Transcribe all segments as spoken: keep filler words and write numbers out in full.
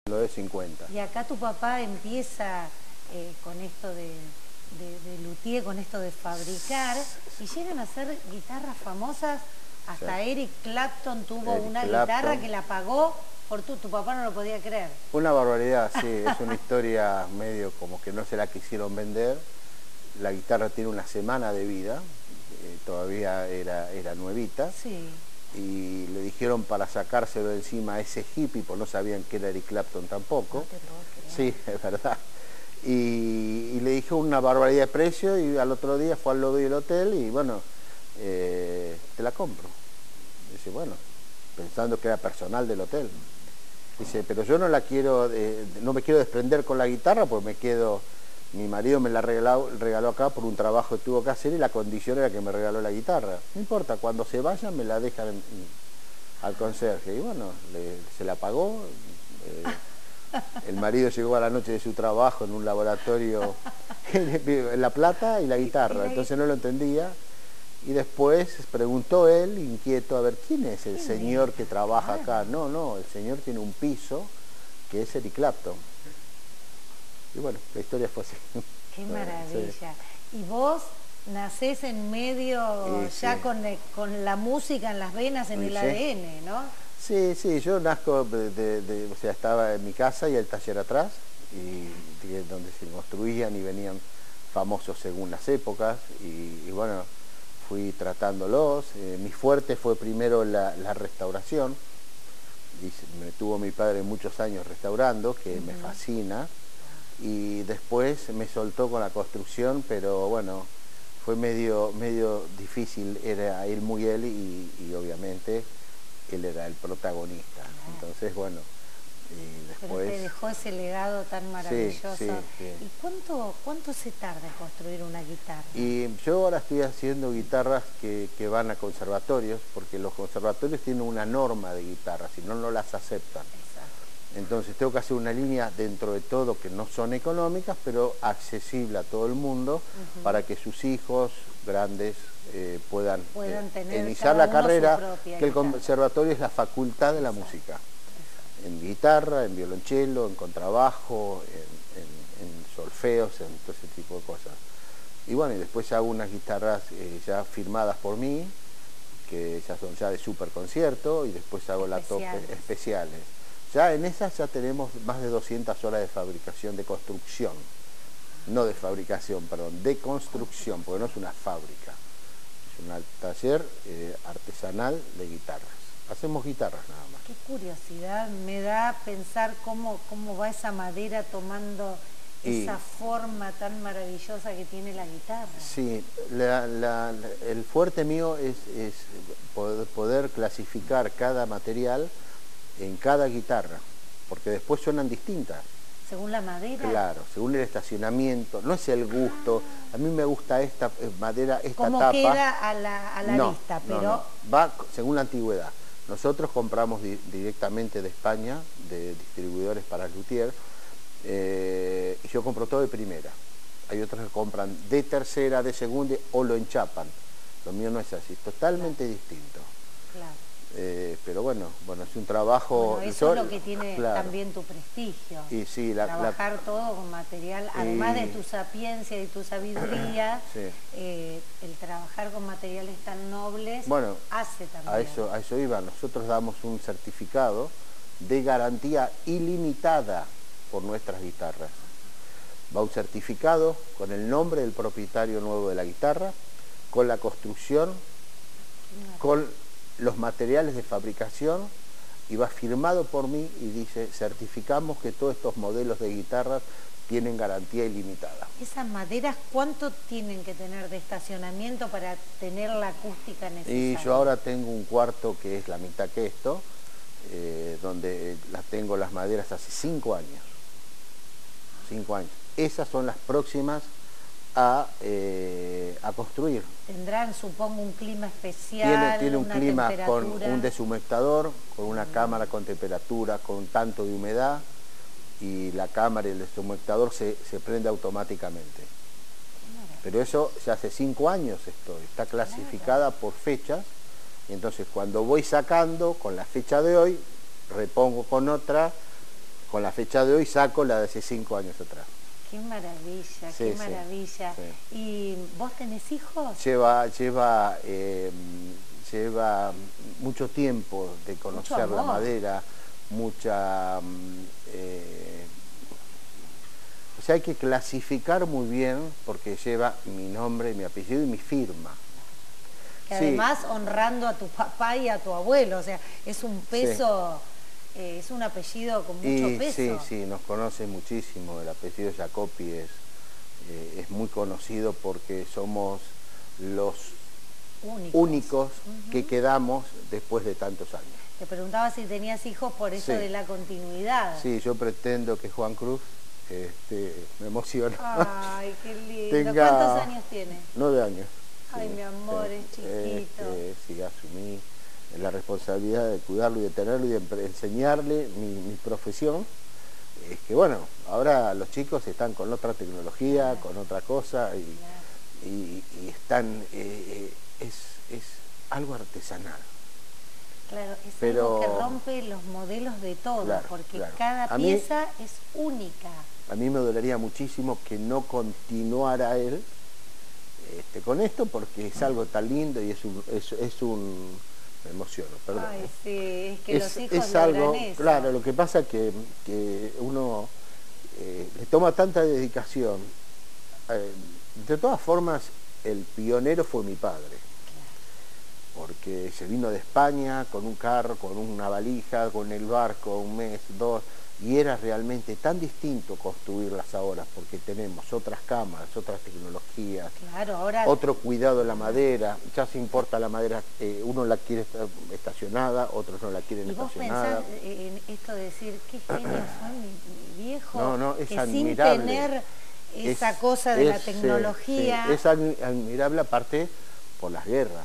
lo de cincuenta. Y acá tu papá empieza eh, con esto de, de, de luthier, con esto de fabricar, y llegan a hacer guitarras famosas. Hasta sí. Eric Clapton tuvo Eric una Clapton. guitarra que la pagó por tu, tu papá no lo podía creer. Una barbaridad, sí, es una historia medio como que no se la quisieron vender. La guitarra tiene una semana de vida, eh, todavía era, era nuevita. Sí. Y le dijeron para sacárselo de encima a ese hippie, pues no sabían que era Eric Clapton tampoco. No te puedo creer. Sí, es verdad. Y, y le dijo una barbaridad de precio y al otro día fue al lobby del hotel y bueno, eh, te la compro. Dice, bueno, pensando que era personal del hotel. Dice, pero yo no la quiero, eh, no me quiero desprender con la guitarra porque me quedo, mi marido me la regaló, regaló acá por un trabajo que tuvo que hacer y la condición era que me regaló la guitarra. No importa, cuando se vaya me la dejan en, en, al conserje. Y bueno, le, se la pagó. Eh, el marido llegó a la noche de su trabajo en un laboratorio en La Plata y la guitarra, entonces no lo entendía. Y después preguntó él, inquieto, a ver, ¿quién es el señor que trabaja acá? No, no, el señor tiene un piso que es Eric Clapton. Y bueno, la historia fue así. Qué maravilla. Sí. Y vos nacés en medio sí, ya sí. Con, con la música en las venas, en sí, el A D N, ¿no? Sí, sí, yo nazco, de, de, de, o sea, estaba en mi casa y el taller atrás, y de, donde se construían y venían famosos según las épocas, y, y bueno, fui tratándolos. Eh, mi fuerte fue primero la, la restauración, y me tuvo mi padre muchos años restaurando, que uh-huh. me fascina, y después me soltó con la construcción, pero bueno, fue medio, medio difícil, era él muy él, y, y obviamente él era el protagonista. Claro. Entonces, bueno, y después... Pero te dejó ese legado tan maravilloso. Sí, sí, sí. ¿Y cuánto, cuánto se tarda en construir una guitarra? Y yo ahora estoy haciendo guitarras que, que van a conservatorios, porque los conservatorios tienen una norma de guitarras, si no, no las aceptan. Exacto. Entonces tengo que hacer una línea dentro de todo que no son económicas, pero accesible a todo el mundo, uh-huh. para que sus hijos grandes eh, puedan, puedan eh, tener iniciar la carrera, que el guitarra. Conservatorio es la facultad de la Exacto. música. En guitarra, en violonchelo, en contrabajo, en, en, en solfeos, en todo ese tipo de cosas. Y bueno, y después hago unas guitarras eh, ya firmadas por mí, que ya son ya de super concierto, y después hago especiales. la tope especiales. Ya en esas ya tenemos más de doscientas horas de fabricación, de construcción. No de fabricación, perdón, de construcción, porque no es una fábrica. Es un taller eh, artesanal de guitarras. Hacemos guitarras nada más. Qué curiosidad me da pensar cómo, cómo va esa madera tomando y, esa forma tan maravillosa que tiene la guitarra. Sí, la, la, el fuerte mío es, es poder, poder clasificar cada material en cada guitarra, porque después suenan distintas. ¿Según la madera? Claro, según el estacionamiento, no es el gusto. Ah. A mí me gusta esta madera, esta ¿Cómo tapa. queda a la, a la no, vista? Pero... No, no. Va según la antigüedad. Nosotros compramos di directamente de España, de distribuidores para luthier, eh, y yo compro todo de primera. Hay otros que compran de tercera, de segunda, o lo enchapan. Lo mío no es así, totalmente claro. distinto. Claro. Eh, pero bueno, bueno, es un trabajo... Bueno, eso es lo que tiene claro. también tu prestigio. Y sí, la, Trabajar la... todo con material, además y... de tu sapiencia y tu sabiduría, sí. eh, el trabajar con materiales tan nobles bueno, hace también. A eso, a eso iba, nosotros damos un certificado de garantía ilimitada por nuestras guitarras. Va un certificado con el nombre del propietario nuevo de la guitarra, con la construcción, con los materiales de fabricación, y va firmado por mí y dice, certificamos que todos estos modelos de guitarras tienen garantía ilimitada. ¿Esas maderas cuánto tienen que tener de estacionamiento para tener la acústica necesaria? Y yo ahora tengo un cuarto que es la mitad que esto, eh, donde las tengo las maderas hace cinco años. Cinco años. Esas son las próximas a, eh, a construir. Tendrán, supongo, un clima especial. Tiene, tiene un una clima con temperatura. un deshumectador, con una mm. cámara con temperatura, con un tanto de humedad, y la cámara y el deshumectador se, se prende automáticamente. Claro. Pero eso ya hace cinco años estoy, está clasificada claro. por fechas, y entonces cuando voy sacando con la fecha de hoy, repongo con otra, con la fecha de hoy saco la de hace cinco años atrás. Qué maravilla, Sí, qué sí, maravilla. sí. ¿Y vos tenés hijos? Lleva, lleva, eh, lleva mucho tiempo de Mucho conocer la amor. madera, mucha... mm, eh, o sea, hay que clasificar muy bien porque lleva mi nombre, mi apellido y mi firma. Que Sí. además honrando a tu papá y a tu abuelo, o sea, es un peso, sí. eh, es un apellido con mucho Y, peso. Sí, sí, nos conoce muchísimo, el apellido Jacopi es, eh, es muy conocido porque somos los únicos, únicos uh-huh. que quedamos después de tantos años. Te preguntaba si tenías hijos por eso sí. de la continuidad. Sí, yo pretendo que Juan Cruz, este, me emociona. Ay, qué lindo. Tenga ¿Cuántos años tiene? Nueve años. Ay, sí, mi amor, sí, es chiquito. Este, sí, asumí la responsabilidad de cuidarlo y de tenerlo y de enseñarle mi, mi profesión. Es que bueno, ahora los chicos están con otra tecnología, claro. con otra cosa y, claro. y, y están, eh, es, es algo artesanal. Claro, es Pero, algo que rompe los modelos de todo, claro, porque claro. cada a pieza mí, es única. A mí me dolería muchísimo que no continuara él este, con esto, porque es algo tan lindo y es un... Es, es un me emociono, perdón. Ay, sí, es que es, los hijos es algo, eso. Claro, lo que pasa es que, que uno eh, le toma tanta dedicación. Eh, de todas formas, el pionero fue mi padre. Porque se vino de España con un carro, con una valija, con el barco, un mes, dos, y era realmente tan distinto construirlas ahora, porque tenemos otras cámaras, otras tecnologías, claro, ahora... otro cuidado de la madera, ya se importa la madera, eh, uno la quiere estacionada, otros no la quieren ¿Y vos estacionada. pensás en esto de decir, qué genio fue mi, mi viejo, no, no, es que admirable. sin tener esa es, cosa de es, la tecnología... Sí, es admirable aparte por las guerras.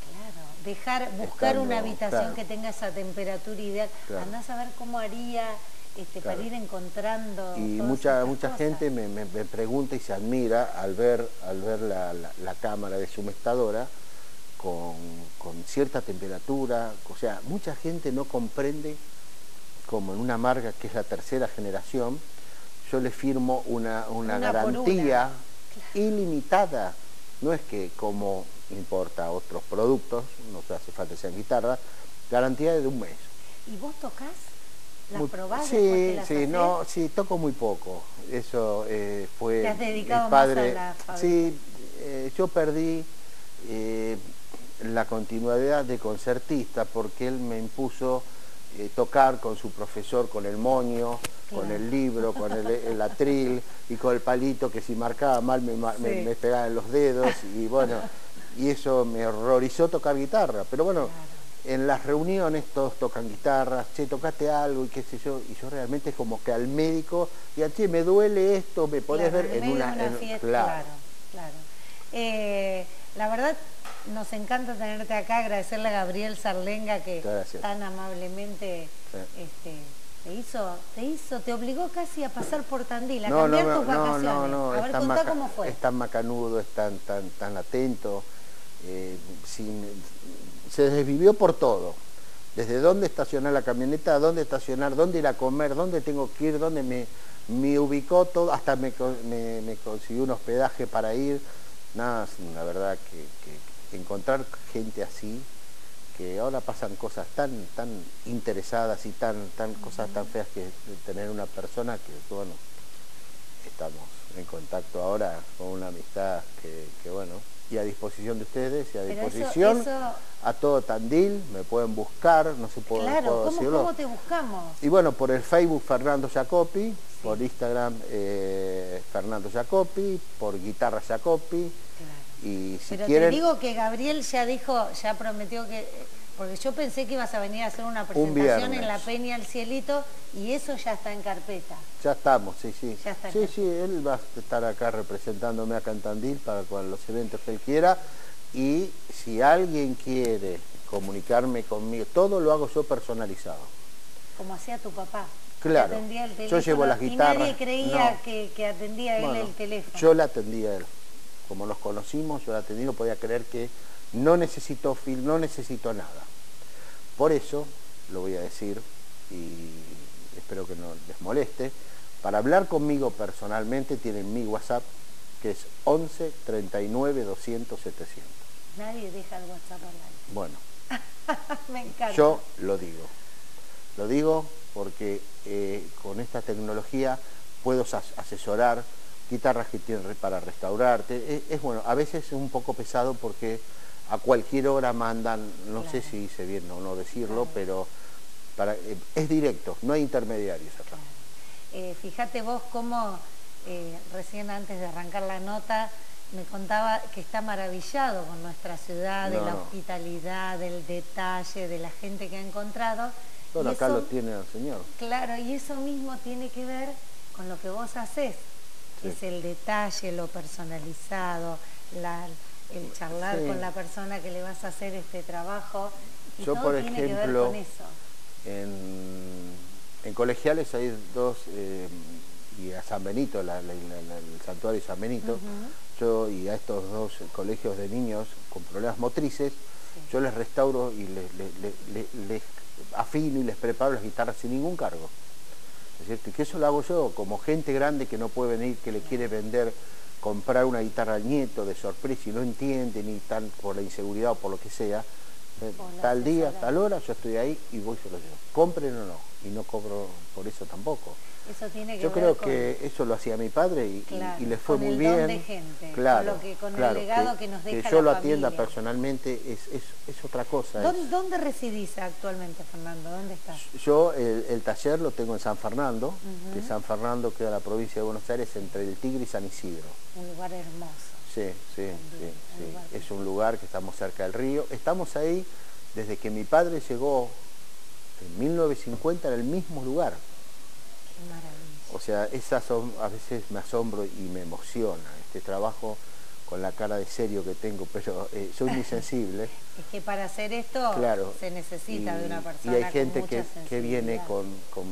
Dejar, buscar Estando, una habitación claro. que tenga esa temperatura ideal, Claro. andás a ver cómo haría este, claro. para ir encontrando. Y todas mucha mucha cosas. gente me, me, me pregunta y se admira al ver al ver la, la, la cámara de su mezcladora con, con cierta temperatura. O sea, mucha gente no comprende como en una marca que es la tercera generación, yo le firmo una, una, una garantía una. ilimitada. No es que como importa otros productos, no se hace falta que sean guitarras, garantía de un mes. ¿Y vos tocás? ¿Las muy, probás? Sí, las sí, hacés? no, sí, toco muy poco. Eso eh, fue... ¿Te has dedicado el padre, más a la fábrica? Sí, eh, yo perdí eh, la continuidad de concertista porque él me impuso eh, tocar con su profesor, con el moño, claro. con el libro, con el, el atril y con el palito que si marcaba mal me, sí. me, me pegaba en los dedos y bueno, y eso me horrorizó tocar guitarra, pero bueno, claro. en las reuniones todos tocan guitarras, che, tocaste algo y qué sé yo, y yo realmente es como que al médico, y che, me duele esto, me podés claro, ver en una... una en, fiesta, claro, claro. claro. Eh, la verdad, nos encanta tenerte acá, agradecerle a Gabriel Zarlenga que tan amablemente sí. este, te hizo, te hizo, te obligó casi a pasar por Tandil, a no, cambiar no, tus no, vacaciones. No, no, a ver, contá maca, cómo fue. Es tan macanudo, es tan, tan, tan atento, eh, sin, se desvivió por todo. Desde dónde estacionar la camioneta, dónde estacionar, dónde ir a comer, dónde tengo que ir, dónde me, me ubicó todo, hasta me, me, me consiguió un hospedaje para ir. Nada, la verdad que, que encontrar gente así, que ahora pasan cosas tan tan interesadas y tan tan uh-huh. cosas tan feas que tener una persona que, bueno, estamos en contacto ahora con una amistad que, que bueno, y a disposición de ustedes y a Pero disposición eso, eso... a todo Tandil, me pueden buscar, no sé puedo, claro, puedo ¿cómo, decirlo. ¿cómo te buscamos? Y bueno, por el Facebook Fernando Jacopi, sí. por Instagram eh, Fernando Jacopi, por Guitarra Jacopi. Claro. Y si Pero quieren, te digo que Gabriel ya dijo, ya prometió que, porque yo pensé que ibas a venir a hacer una presentación en la Peña El Cielito y eso ya está en carpeta. Ya estamos, sí, sí. Ya está en sí, carpeta. sí, él va a estar acá representándome acá en Tandil para con los eventos que él quiera y si alguien quiere comunicarme conmigo, todo lo hago yo personalizado. Como hacía tu papá. Claro, que atendía el teléfono, yo llevo las guitarras. Y nadie creía no. que, que atendía él bueno, el teléfono. Yo la atendía a él. Como nos conocimos, yo la atendí, no podía creer que no necesito film, no necesito nada. Por eso, lo voy a decir, y espero que no les moleste. Para hablar conmigo personalmente tienen mi WhatsApp, que es once, treinta y nueve, doscientos, setecientos. Nadie deja el WhatsApp al aire. Bueno, me encanta. Yo lo digo. Lo digo porque eh, con esta tecnología puedo asesorar guitarras que tienen para restaurarte. Es, es bueno, a veces es un poco pesado porque a cualquier hora mandan, no claro. sé si hice bien o no decirlo, claro. pero para, eh, es directo, no hay intermediarios acá. Claro. Eh, fíjate vos cómo eh, recién antes de arrancar la nota me contaba que está maravillado con nuestra ciudad, de no, la no. hospitalidad, del detalle, de la gente que ha encontrado. Bueno, y acá eso, lo tiene el señor. Claro, y eso mismo tiene que ver con lo que vos haces, sí. Es el detalle, lo personalizado, la, el charlar sí. con la persona que le vas a hacer este trabajo. Y Yo, todo por tiene ejemplo, que ver con eso. En, en Colegiales hay dos, eh, y a San Benito, la, la, la, el santuario de San Benito, uh-huh. yo y a estos dos colegios de niños con problemas motrices, sí. yo les restauro y les, les, les, les afino y les preparo las guitarras sin ningún cargo. ¿Es cierto? Y que eso lo hago yo, como gente grande que no puede venir, que le quiere vender, comprar una guitarra al nieto de sorpresa y no entiende, ni tan por la inseguridad o por lo que sea. Tal día, tal hora, yo estoy ahí y voy y se lo llevo. Compren o no, y no cobro por eso tampoco. Eso tiene que yo ver creo con... que eso lo hacía mi padre y, claro, y, y le fue con muy el bien. Don de gente, claro, con, lo que, con claro, el legado que, que nos deja que yo la lo familia. atienda personalmente es, es, es otra cosa. ¿Dónde, es... ¿Dónde residís actualmente, Fernando? ¿Dónde estás? Yo el, el taller lo tengo en San Fernando, uh-huh. que San Fernando queda en la provincia de Buenos Aires entre el Tigre y San Isidro. Un lugar hermoso. Sí, sí, sí, sí. Es un lugar que estamos cerca del río. Estamos ahí desde que mi padre llegó en mil novecientos cincuenta en el mismo lugar. Qué maravilla. O sea, esa a veces me asombro y me emociona este trabajo con la cara de serio que tengo, pero eh, soy muy sensible. Es que para hacer esto claro, se necesita y, de una persona. Y hay gente con que, que viene con, con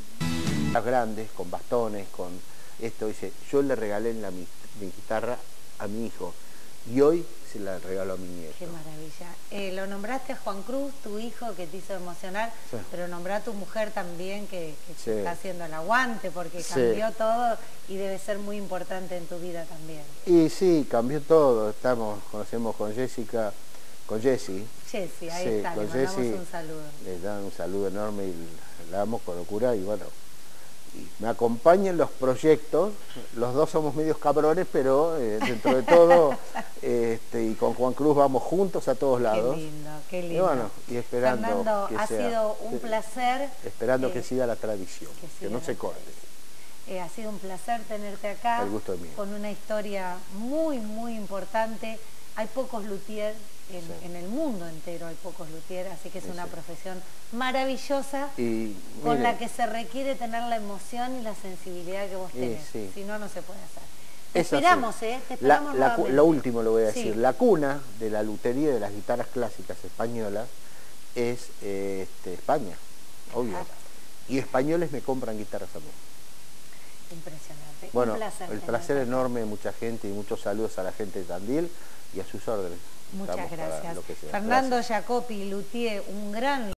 grandes, con bastones, con esto. Dice, yo le regalé la, mi, mi guitarra a mi hijo y hoy se la regalo a mi nieto. Qué maravilla. Eh, lo nombraste a Juan Cruz, tu hijo, que te hizo emocionar, sí. pero nombrá a tu mujer también, que, que sí. está haciendo el aguante, porque cambió sí. todo y debe ser muy importante en tu vida también. Y sí, cambió todo. Estamos, conocemos con Jessica, con Jessie. Jessie, ahí sí, está, le mandamos Jessie, un saludo. Le dan un saludo enorme y la amo con locura y bueno, y me acompaña en los proyectos. Los dos somos medios cabrones, pero eh, dentro de todo, este, y con Juan Cruz vamos juntos a todos lados. Qué lindo, qué lindo. Y bueno, y esperando Fernando, que ha sea, sido un que, placer. Esperando eh, que siga la tradición, que, que no se corte. Eh, ha sido un placer tenerte acá. El gusto es mío. Con una historia muy, muy importante. Hay pocos luthier en, sí. en el mundo entero, hay pocos luthier, así que es sí, una sí. profesión maravillosa y, con mire, la que se requiere tener la emoción y la sensibilidad que vos tenés. Sí. Si no, no se puede hacer. Te es esperamos, así. ¿eh? Te esperamos la, la, Lo último lo voy a decir. Sí. La cuna de la lutería de las guitarras clásicas españolas es eh, este, España, obvio. Claro. Y españoles me compran guitarras a mí. Impresionante. Bueno, un placer el placer enorme de mucha gente y muchos saludos a la gente de Tandil y a sus órdenes. Muchas gracias. Fernando gracias. Jacopi, luthier, un gran